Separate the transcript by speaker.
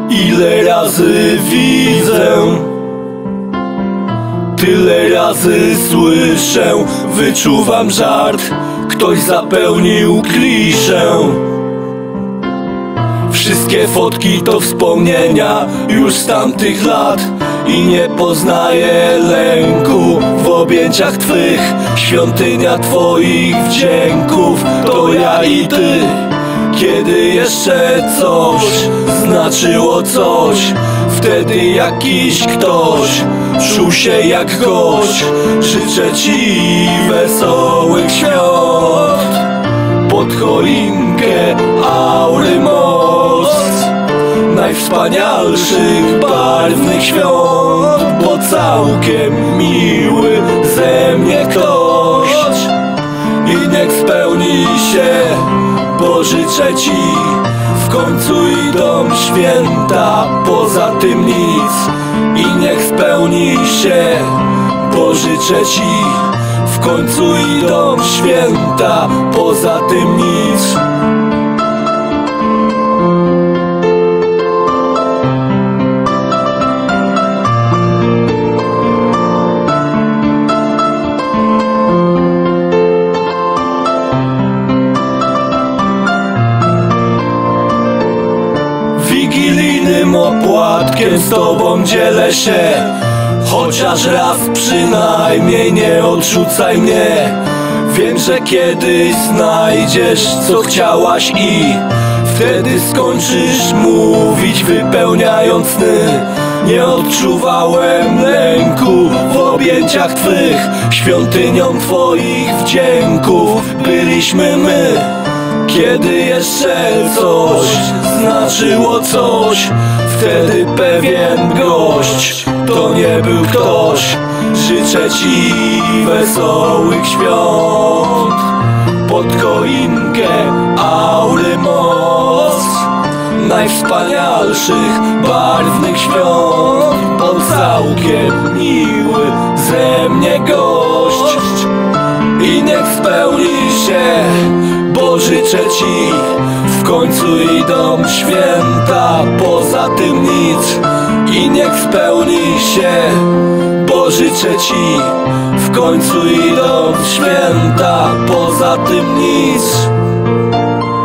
Speaker 1: Ile razy widzę, tyle razy słyszę, wyczuwam żart, ktoś zapełnił kliszę. Wszystkie fotki to wspomnienia już z tamtych lat i nie poznaję lęku w objęciach twych. Świątynia twoich wdzięków to ja i ty. Kiedy jeszcze coś znaczyło coś, wtedy jakiś ktoś czuł się jak gość. Życzę ci wesołych świąt pod choinkę Aury Most, najwspanialszych barwnych świąt, bo całkiem miły ze mnie ktoś. I niech spełni się, bo życzę ci, w końcu idą święta, poza tym nic. I niech spełni się, bo życzę ci, w końcu idą święta, poza tym nic. Wigilijnym opłatkiem z tobą dzielę się, chociaż raz przynajmniej nie odrzucaj mnie. Wiem, że kiedyś znajdziesz co chciałaś i wtedy skończysz mówić, wypełniając sny. Nie odczuwałem lęku w objęciach twych, świątynią twoich wdzięków byliśmy my. Kiedy jeszcze coś znaczyło coś, wtedy pewien gość to nie był ktoś. Życzę ci wesołych świąt pod choinkę Aury Most, najwspanialszych barwnych świąt, bo całkiem miły ze mnie gość. I niech spełni się, bo życzę ci, w końcu idą święta, poza tym nic. I niech spełni się, bo życzę ci, w końcu idą święta, poza tym nic.